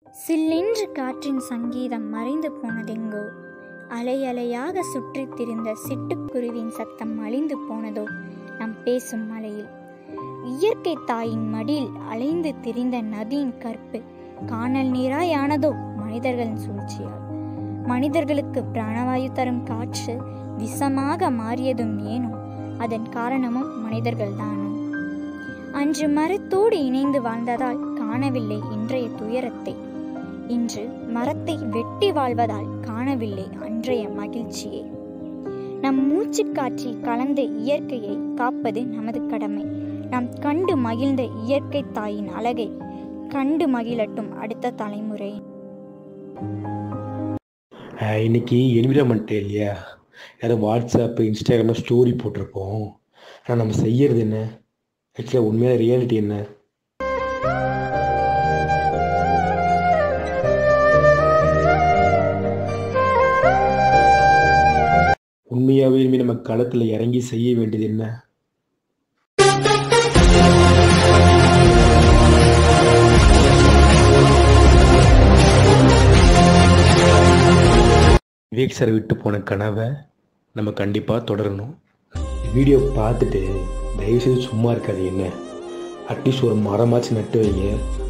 சில்லென்று காற்றின் சங்கீதம் மறைந்து போனதெங்கோ, அலை அலையாக சுற்றித் திரிந்த சிட்டுக்குருவின் சத்தம் அழிந்து போனதோ நம் பேசும் மலையில். இயற்கை தாயின் மடியில் அலைந்து திரிந்த நதியின் கற்பு காணல் நீராயானதோ மனிதர்களின் சூழ்ச்சியால். மனிதர்களுக்கு பிராணவாயு தரும் காற்று விஷமாக மாறியதும் ஏனோ, அதன் காரணமும் மனிதர்கள்தானோ. அன்று மரத்தோடு இணைந்து வாழ்ந்ததால் காணவில்லை இன்றைய துயரத்தை, இன்று மரத்தை வெட்டி வாழ்வதால் காணவில்லை அன்றைய மகிழ்ச்சியே. நம் மூச்சு காற்றில் கலந்த இயற்கையை காப்பது நமது கடமை. நாம் கண்டு மகிழ்ந்த இயற்கை தாயின் அழகை கண்டு மகிழட்டும் அடுத்த தலைமுறை. இன்னைக்கு என்விரான்மெண்ட் டே இல்லையா, யாரும் வாட்ஸ்அப் இன்ஸ்டாகிராமில் ஸ்டோரி போட்டிருப்போம். ஆனால் நம்ம செய்யறது என்ன? ஆக்சுவலாக உண்மையான ரியாலிட்டி என்ன? உண்மையாகவே நம்ம களத்தில் இறங்கி செய்ய வேண்டியது என்ன? விவேக் சார் விட்டு போன கனவை நம்ம கண்டிப்பாக தொடரணும். வீடியோ பார்த்துட்டு தயவுசெய்து சும்மா இருக்காது. என்ன, அட்லீஸ்ட் ஒரு மரமாச்சு நட்டு வைங்க.